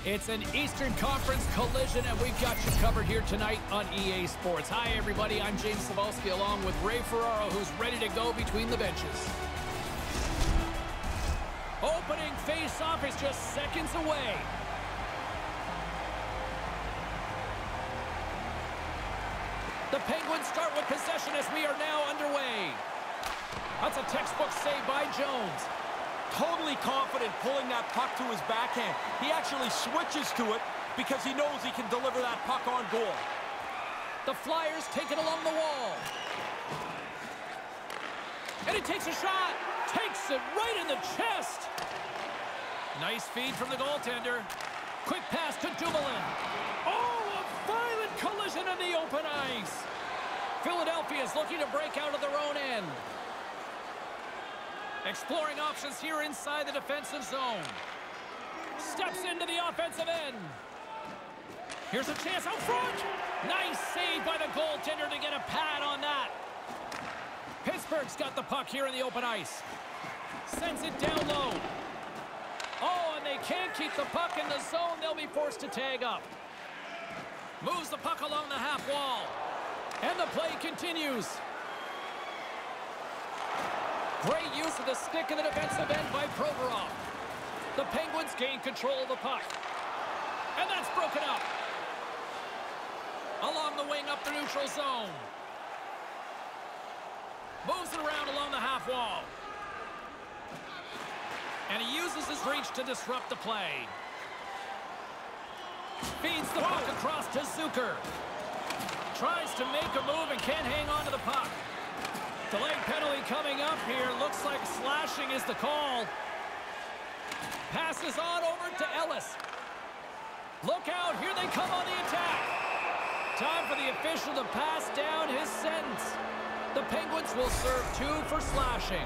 It's an Eastern Conference collision, and we've got you covered here tonight on EA Sports. Hi, everybody. I'm James Cebulski, along with Ray Ferraro, who's ready to go between the benches. Opening face-off is just seconds away. The Penguins start with possession as we are now underway. That's a textbook save by Jones. Totally confident pulling that puck to his backhand. He actually switches to it because he knows he can deliver that puck on goal. The Flyers take it along the wall. And he takes a shot. Takes it right in the chest. Nice feed from the goaltender. Quick pass to Dumoulin. Oh, a violent collision in the open ice. Philadelphia is looking to break out of their own end. Exploring options here inside the defensive zone. Steps into the offensive end. Here's a chance out front. Nice save by the goaltender to get a pad on that. Pittsburgh's got the puck here in the open ice. Sends it down low. Oh, and they can't keep the puck in the zone. They'll be forced to tag up. Moves the puck along the half wall. And the play continues. Great use of the stick in the defensive end by Provorov. The Penguins gain control of the puck. And that's broken up. Along the wing up the neutral zone. Moves it around along the half wall. And he uses his reach to disrupt the play. Feeds the puck across to Zucker. Tries to make a move and can't hang on to the puck. Delaying penalty coming up here. Looks like slashing is the call. Passes on over to Ellis. Look out. Here they come on the attack. Time for the official to pass down his sentence. The Penguins will serve 2 for slashing.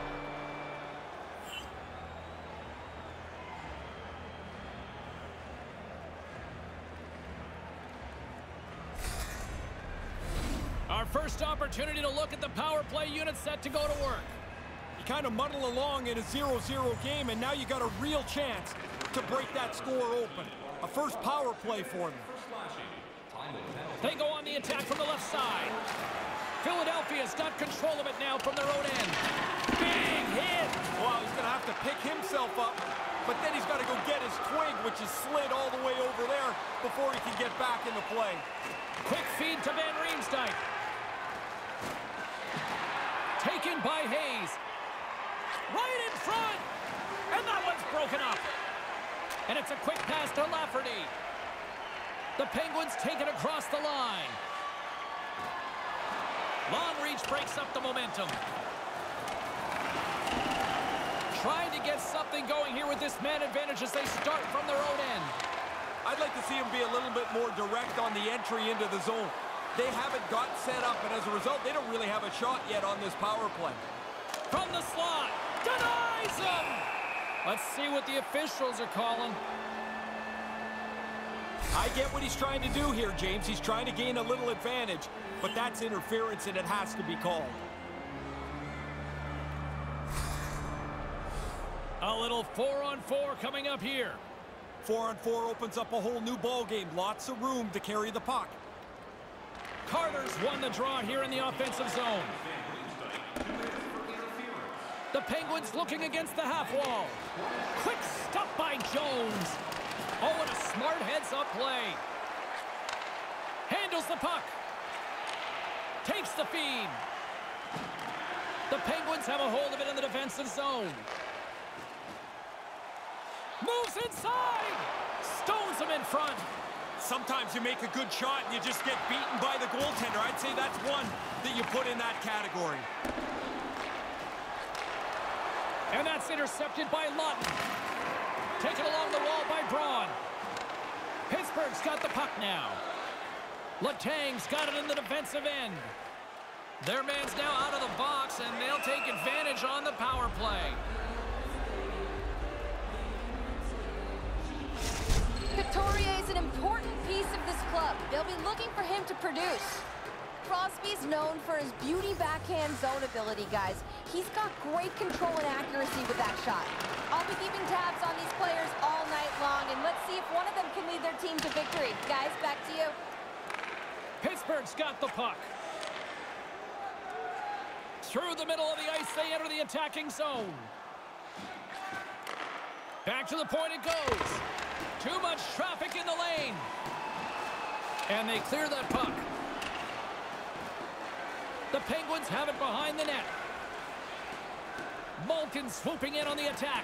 Our first opportunity to look at the power play unit set to go to work. You kind of muddle along in a 0-0 game, and now you got a real chance to break that score open. A first power play for them. They go on the attack from the left side. Philadelphia's got control of it now from their own end. Big hit! Well, he's going to have to pick himself up, but then he's got to go get his twig, which is slid all the way over there before he can get back into play. Quick feed to Van Riemsdyk. Taken by Hayes. Right in front! And that one's broken up. And it's a quick pass to Lafferty. The Penguins take it across the line. Long reach breaks up the momentum. Trying to get something going here with this man advantage as they start from their own end. I'd like to see him be a little bit more direct on the entry into the zone. They haven't got set up, and as a result, they don't really have a shot yet on this power play. From the slot, denies him! Let's see what the officials are calling. I get what he's trying to do here, James. He's trying to gain a little advantage, but that's interference, and it has to be called. A little 4-on-4 coming up here. 4-on-4 opens up a whole new ball game. Lots of room to carry the puck. Carter's won the draw here in the offensive zone. The Penguins looking against the half wall. Quick stop by Jones. Oh, and a smart heads-up play. Handles the puck. Takes the feed. The Penguins have a hold of it in the defensive zone. Moves inside. Stones him in front. Sometimes you make a good shot and you just get beaten by the goaltender. I'd say that's one that you put in that category. And that's intercepted by Lawton. Taken along the wall by Braun. Pittsburgh's got the puck now. Letang's got it in the defensive end. Their man's now out of the box, and they'll take advantage on the power play. Couturier is an important piece of this club. They'll be looking for him to produce. Crosby's known for his beauty backhand zone ability, guys. He's got great control and accuracy with that shot. I'll be keeping tabs on these players all night long, and let's see if one of them can lead their team to victory. Guys, back to you. Pittsburgh's got the puck. Through the middle of the ice, they enter the attacking zone. Back to the point it goes. Too much traffic in the lane. And they clear that puck. The Penguins have it behind the net. Malkin swooping in on the attack.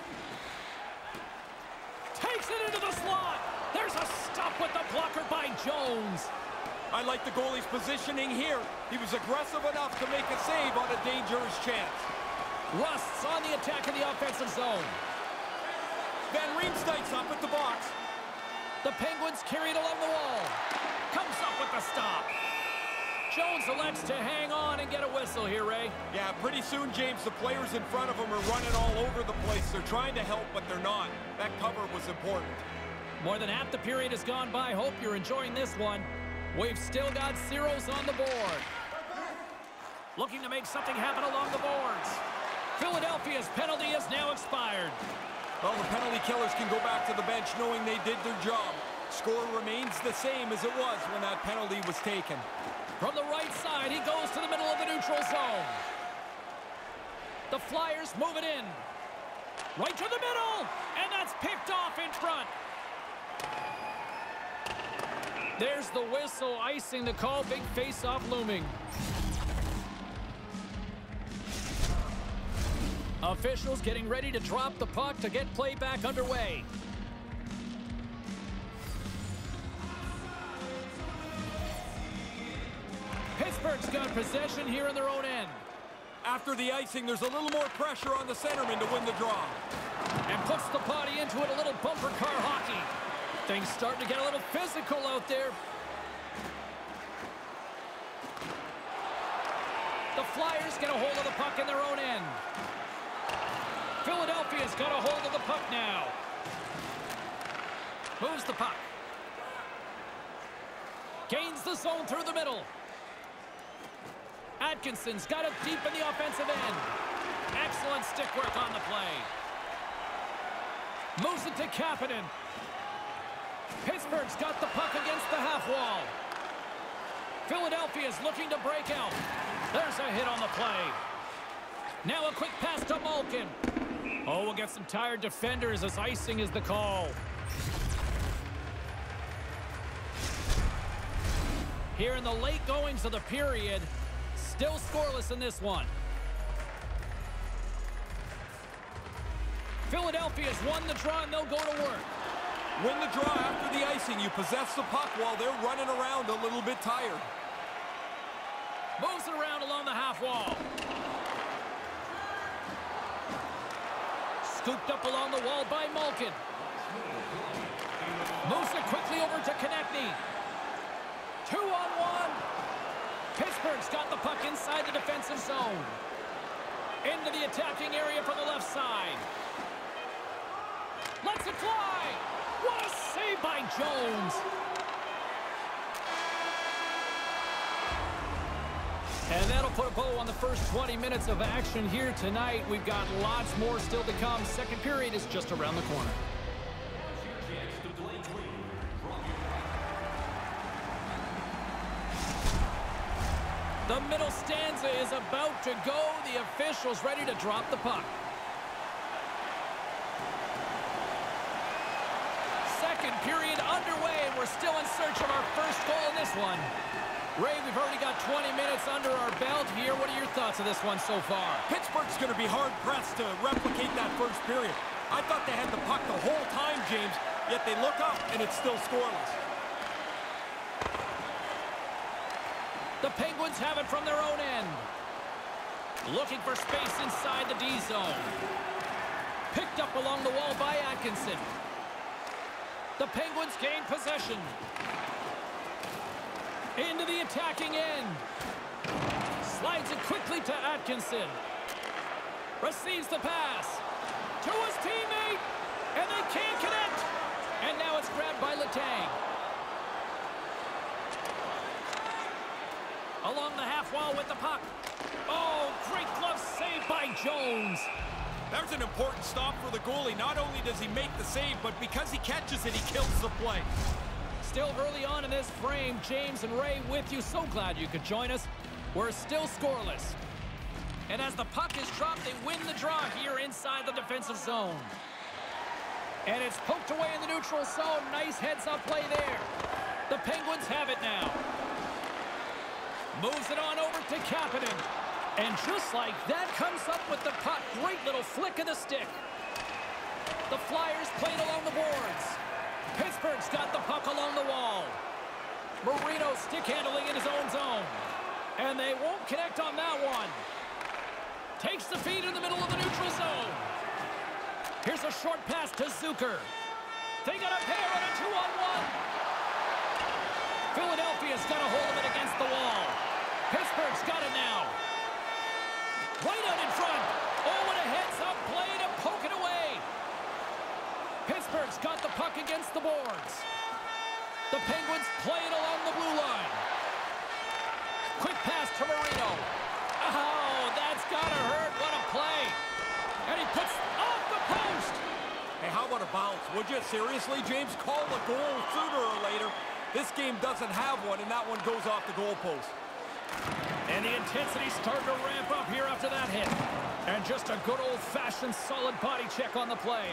Takes it into the slot. There's a stop with the blocker by Jones. I like the goalie's positioning here. He was aggressive enough to make a save on a dangerous chance. Rust's on the attack in the offensive zone. Van Riemsdyk's up at the box. The Penguins carry it along the wall. Comes up with the stop. Jones elects to hang on and get a whistle here, Ray. Yeah, pretty soon, James, the players in front of him are running all over the place. They're trying to help, but they're not. That cover was important. More than half the period has gone by. Hope you're enjoying this one. We've still got zeros on the board. Looking to make something happen along the boards. Philadelphia's penalty is now expired. Well, the penalty killers can go back to the bench knowing they did their job. Score remains the same as it was when that penalty was taken. From the right side, he goes to the middle of the neutral zone. The Flyers move it in. Right to the middle, and that's picked off in front. There's the whistle, icing the call, big face-off looming. Officials getting ready to drop the puck to get play back underway. Pittsburgh's got possession here in their own end. After the icing, there's a little more pressure on the centerman to win the draw. And puts the body into it, a little bumper car hockey. Things starting to get a little physical out there. The Flyers get a hold of the puck in their own end. Philadelphia's got a hold of the puck now. Moves the puck. Gains the zone through the middle. Atkinson's got it deep in the offensive end. Excellent stick work on the play. Moves it to Kapanen. Pittsburgh's got the puck against the half wall. Philadelphia's looking to break out. There's a hit on the play. Now a quick pass to Malkin. Oh, we'll get some tired defenders as icing is the call. Here in the late goings of the period, still scoreless in this one. Philadelphia's won the draw and they'll go to work. Win the draw after the icing. You possess the puck while they're running around a little bit tired. Moves it around along the half wall. Scooped up along the wall by Malkin. Moves it quickly over to Konechny. 2-on-1. Pittsburgh's got the puck inside the defensive zone. Into the attacking area from the left side. Lets it fly. What a save by Jones. And that'll put a bow on the first 20 minutes of action here tonight. We've got lots more still to come. Second period is just around the corner. The middle stanza is about to go. The officials ready to drop the puck. Second period underway, and we're still in search of our first goal in this one. Ray, we've already got 20 minutes under our belt here. What are your thoughts of this one so far? Pittsburgh's going to be hard-pressed to replicate that first period. I thought they had the puck the whole time, James, yet they look up, and it's still scoreless. The Penguins have it from their own end. Looking for space inside the D zone. Picked up along the wall by Atkinson. The Penguins gain possession. Into the attacking end. Slides it quickly to Atkinson. Receives the pass. To his teammate. And they can't connect. And now it's grabbed by Letang. Along the half wall with the puck. Oh, great glove save by Jones. There's an important stop for the goalie. Not only does he make the save, but because he catches it, he kills the play. Still early on in this frame, James and Ray with you. So glad you could join us. We're still scoreless. And as the puck is dropped, they win the draw here inside the defensive zone. And it's poked away in the neutral zone. Nice heads-up play there. The Penguins have it now. Moves it on over to Kapanen. And just like that, comes up with the puck. Great little flick of the stick. The Flyers played along the boards. Pittsburgh's got the puck along the wall. Marino stick handling in his own zone. And they won't connect on that one. Takes the feed in the middle of the neutral zone. Here's a short pass to Zucker. They got a pair on a 2-on-1. Philadelphia's got a hold of it against the wall. Pittsburgh's got it now. Right out in front. Oh, what a heads-up play to poke it away. Pittsburgh's got the puck against the boards. The Penguins play it along the blue line. Quick pass to Marino. Oh, that's gotta hurt. What a play. And he puts off the post. Hey, how about a bounce? Would you? Seriously, James? Call the goal sooner or later. This game doesn't have one, and that one goes off the goalpost. And the intensity's starting to ramp up here after that hit. And just a good old-fashioned solid body check on the play.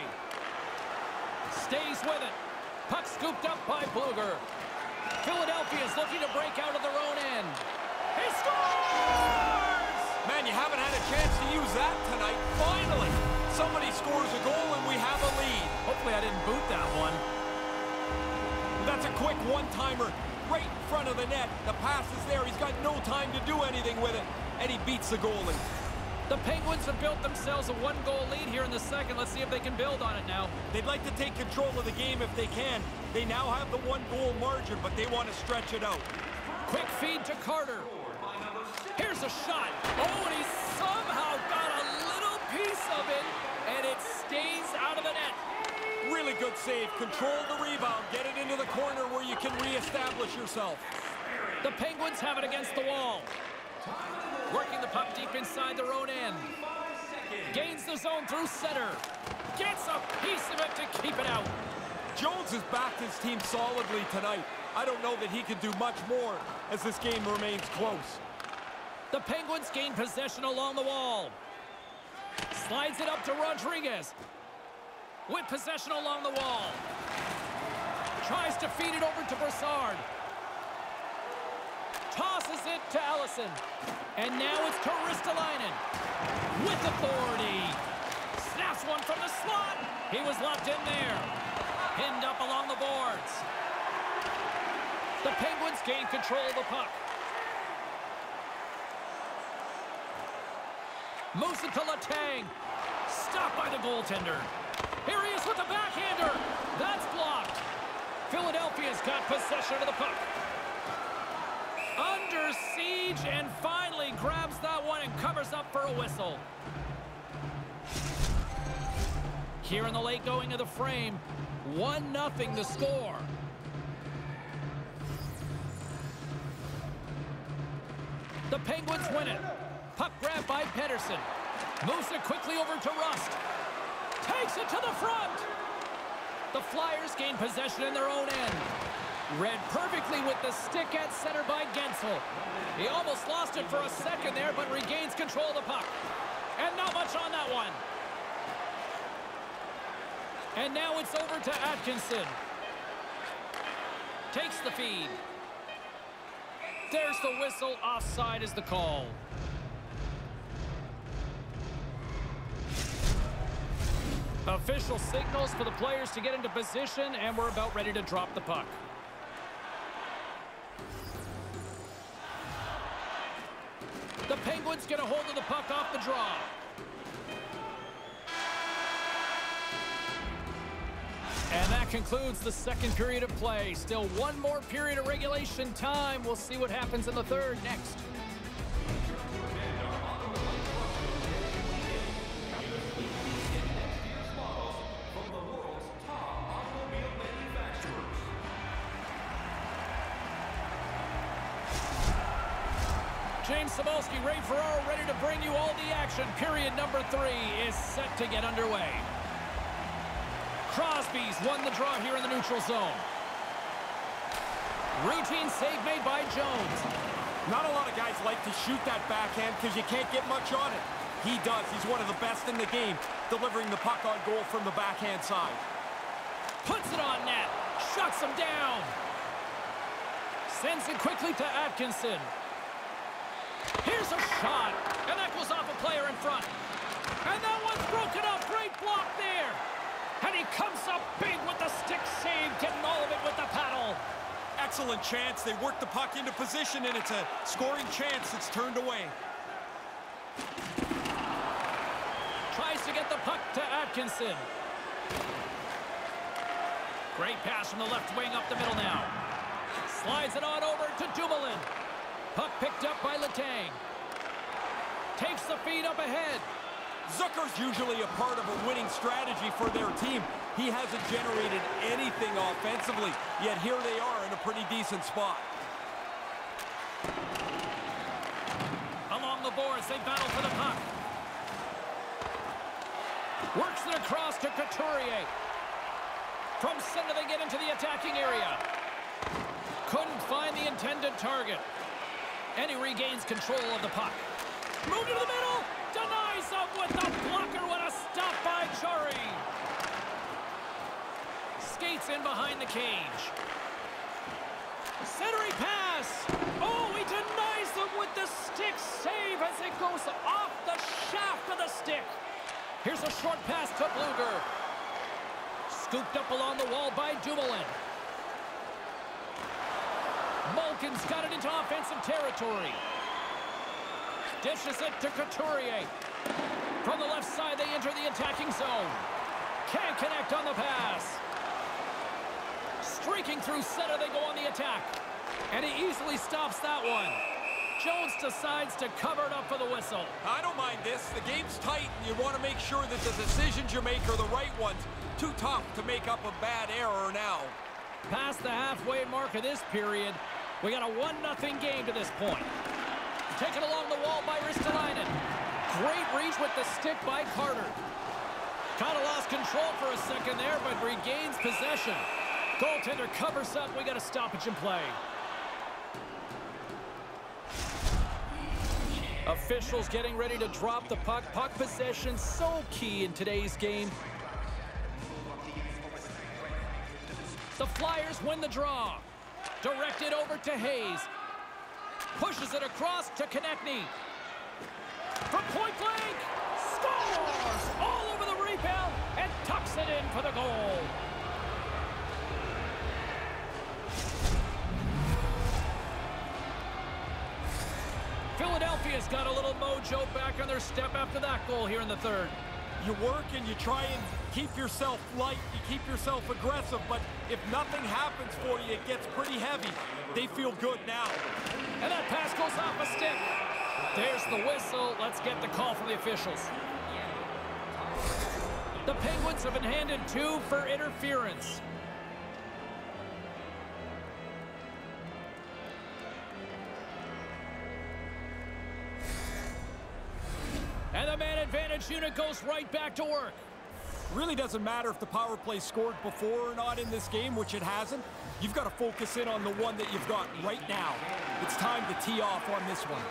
Stays with it. Puck scooped up by Blueger. Philadelphia's looking to break out of their own end. He scores! Man, you haven't had a chance to use that tonight. Finally, somebody scores a goal and we have a lead. Hopefully I didn't boot that one. That's a quick one-timer right in front of the net. The pass is there. He's got no time to do anything with it, and he beats the goalie. The Penguins have built themselves a one-goal lead here in the second. Let's see if they can build on it now. They'd like to take control of the game if they can. They now have the one-goal margin, but they want to stretch it out. Quick feed to Carter. Here's a shot. Oh, and he somehow got a little piece of it, and it stays out of the net. Really good save. Control the rebound. Get it into the corner where you can reestablish yourself. The Penguins have it against the wall. Working the puck deep inside their own end. Gains the zone through center. Gets a piece of it to keep it out. Jones has backed his team solidly tonight. I don't know that he can do much more as this game remains close. The Penguins gain possession along the wall. Slides it up to Rodriguez. With possession along the wall. Tries to feed it over to Brassard. Tosses it to Allison. And now it's to Ristolainen. With authority. Snaps one from the slot. He was locked in there. Pinned up along the boards. The Penguins gain control of the puck. Moves it to Letang. Stopped by the goaltender. Here he is with the backhander. That's blocked. Philadelphia's got possession of the puck. Under siege and finally grabs that one and covers up for a whistle. Here in the late going of the frame, 1-0 the score. The Penguins win it. Puck grab by Pedersen. Moves it quickly over to Rust. Takes it to the front. The Flyers gain possession in their own end. Read perfectly with the stick at center by Gensel. He almost lost it for a second there, but regains control of the puck. And not much on that one. And now it's over to Atkinson. Takes the feed. There's the whistle. Offside is the call. Official signals for the players to get into position, and we're about ready to drop the puck. The Penguins get a hold of the puck off the draw. And that concludes the second period of play. Still one more period of regulation time. We'll see what happens in the third next. Cybulski, Ray Ferraro ready to bring you all the action. Period number 3 is set to get underway. Crosby's won the draw here in the neutral zone. Routine save made by Jones. Not a lot of guys like to shoot that backhand because you can't get much on it. He does. He's one of the best in the game, delivering the puck on goal from the backhand side. Puts it on net. Shuts him down. Sends it quickly to Atkinson. Here's a shot. And that goes off a player in front. And that one's broken up. Great block there. And he comes up big with the stick save, getting all of it with the paddle. Excellent chance. They work the puck into position, and it's a scoring chance. It's turned away. Tries to get the puck to Atkinson. Great pass from the left wing up the middle now. Slides it on over to Dumoulin. Puck picked up by Letang. Takes the feed up ahead. Zucker's usually a part of a winning strategy for their team. He hasn't generated anything offensively, yet here they are in a pretty decent spot. Along the boards, they battle for the puck. Works it across to Couturier. From center, they get into the attacking area. Couldn't find the intended target. And he regains control of the puck. Move to the middle. Denies him with the blocker. What a stop by Chari. Skates in behind the cage. Centering pass. Oh, he denies him with the stick save as it goes off the shaft of the stick. Here's a short pass to Bluger. Scooped up along the wall by Dumoulin. Malkin's got it into offensive territory. Dishes it to Couturier. From the left side, they enter the attacking zone. Can't connect on the pass. Streaking through center, they go on the attack. And he easily stops that one. Jones decides to cover it up for the whistle. I don't mind this. The game's tight, and you want to make sure that the decisions you make are the right ones. Too tough to make up a bad error now. Past the halfway mark of this period, we got a 1-0 game to this point. Taken along the wall by Ristolainen. Great reach with the stick by Carter. Kind of lost control for a second there, but regains possession. Goaltender covers up. We got a stoppage in play. Officials getting ready to drop the puck. Puck possession so key in today's game. The Flyers win the draw. Directed over to Hayes. Pushes it across to Konechny. From point blank. Scores! All over the rebound and tucks it in for the goal. Philadelphia's got a little mojo back on their step after that goal here in the third. You work and you try and keep yourself light, you keep yourself aggressive, but if nothing happens for you, it gets pretty heavy. They feel good now. And that pass goes off a stick. There's the whistle. Let's get the call from the officials. The Penguins have been handed 2 for interference. And the man advantage unit goes right back to work. Really doesn't matter if the power play scored before or not in this game, which it hasn't. You've got to focus in on the one that you've got right now. It's time to tee off on this one.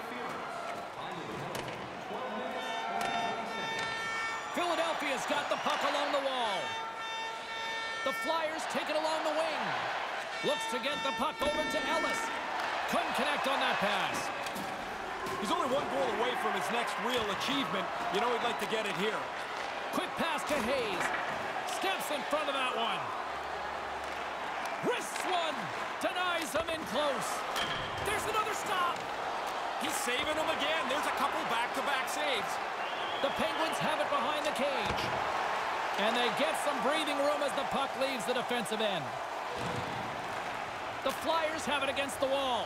Philadelphia's got the puck along the wall. The Flyers take it along the wing. Looks to get the puck over to Ellis. Couldn't connect on that pass. He's only 1 goal away from his next real achievement. You know he'd like to get it here. Quick pass to Hayes. Steps in front of that one. Wrists one. Denies him in close. There's another stop. He's saving them again. There's a couple back-to-back saves. The Penguins have it behind the cage. And they get some breathing room as the puck leaves the defensive end. The Flyers have it against the wall.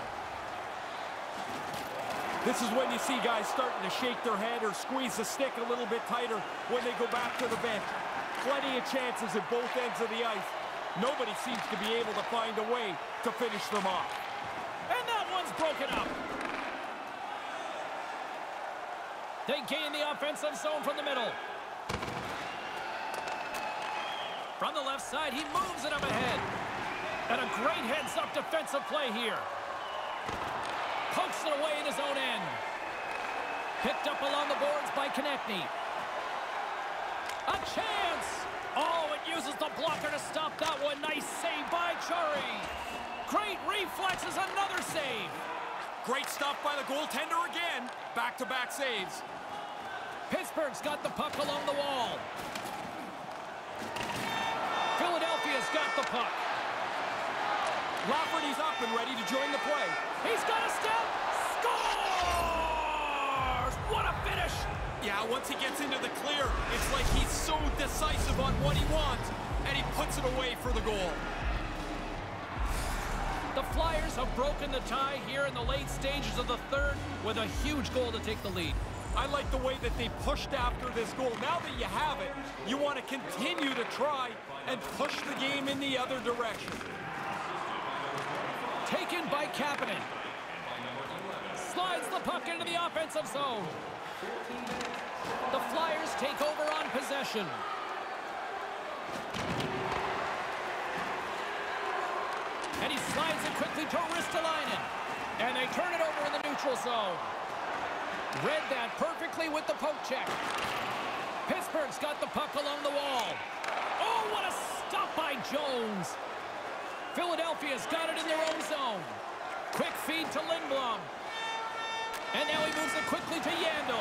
This is when you see guys starting to shake their head or squeeze the stick a little bit tighter when they go back to the bench. Plenty of chances at both ends of the ice. Nobody seems to be able to find a way to finish them off. And that one's broken up. They gain the offensive zone from the middle. From the left side, he moves it up ahead. And a great heads-up defensive play here. Pokes it away in his own end. Picked up along the boards by Konechny. A chance! Oh, it uses the blocker to stop that one. Nice save by Chari. Great reflexes, another save. Great stuff by the goaltender again. Back-to-back saves. Pittsburgh's got the puck along the wall. Philadelphia's got the puck. Lafferty's up and ready to join the play. He's got a step. Scores! What a finish! Yeah, once he gets into the clear, it's like he's so decisive on what he wants, and he puts it away for the goal. The Flyers have broken the tie here in the late stages of the third with a huge goal to take the lead. I like the way that they pushed after this goal. Now that you have it, you want to continue to try and push the game in the other direction. Taken by Kapanen. Slides the puck into the offensive zone. The Flyers take over on possession. And he slides it quickly to Ristolainen. And they turn it over in the neutral zone. Read that perfectly with the poke check. Pittsburgh's got the puck along the wall. Oh, what a stop by Jones. Philadelphia's got it in their own zone. Quick feed to Lindblom. And now he moves it quickly to Yandel.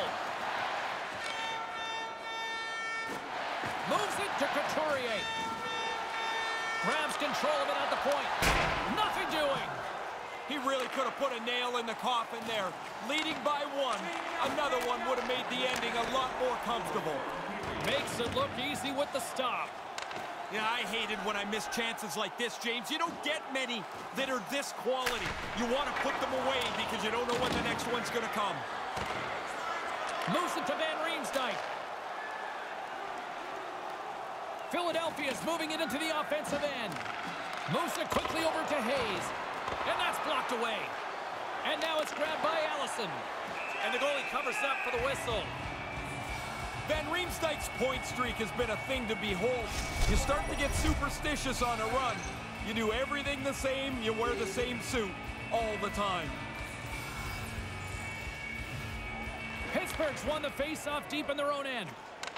Moves it to Couturier. Grabs control of it at the point. Nothing doing. He really could have put a nail in the coffin there. Leading by one, another one would have made the ending a lot more comfortable. Makes it look easy with the stop. Yeah, I hate it when I miss chances like this, James. You don't get many that are this quality. You want to put them away because you don't know when the next one's going to come. Moves it to Van Riemsdyk. Philadelphia's moving it into the offensive end. Moves it quickly over to Hayes. And that's blocked away. And now it's grabbed by Allison. And the goalie covers up for the whistle. Van Riemsdyk's point streak has been a thing to behold. You start to get superstitious on a run. You do everything the same, you wear the same suit all the time. Pittsburgh's won the face-off deep in their own end.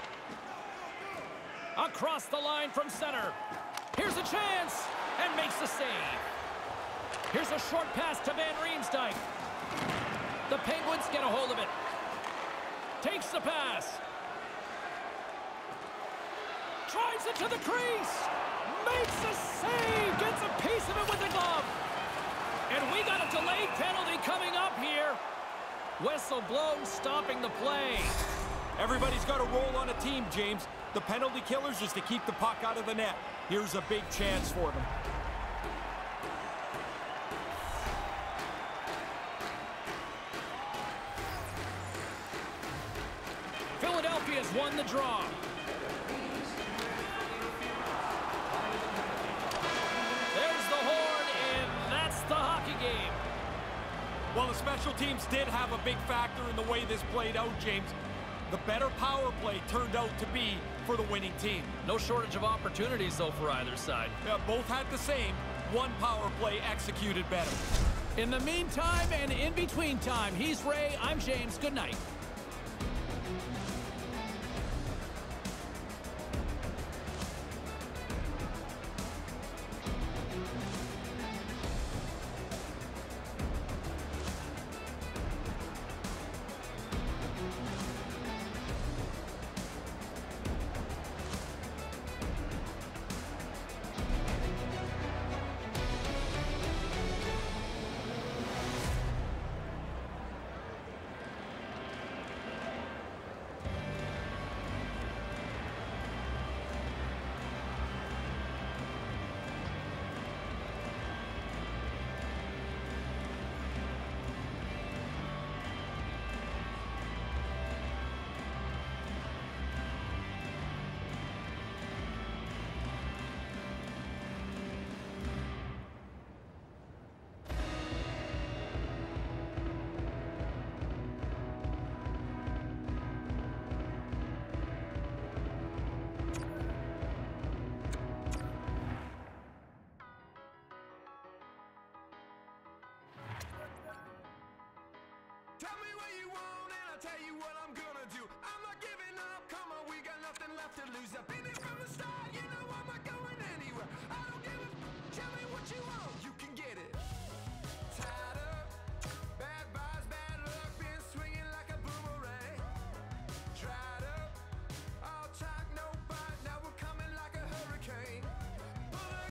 Across the line from center. Here's a chance, and makes the save. Here's a short pass to Van Riemsdyk. The Penguins get a hold of it. Takes the pass. Drives it to the crease. Makes a save. Gets a piece of it with the glove. And we got a delayed penalty coming up here. Whistle blown, stopping the play. Everybody's got a role on a team, James. The penalty killers is to keep the puck out of the net. Here's a big chance for them. Philadelphia's won the draw. There's the horn, and that's the hockey game. Well, the special teams did have a big factor in the way this played out, James. The better power play turned out to be for the winning team. No shortage of opportunities, though, for either side. Yeah, both had the same. One power play executed better. In the meantime and in between time, he's Ray, I'm James. Good night. 'cause I've been there from the start. You know I'm not going anywhere. I don't give a tell me what you want.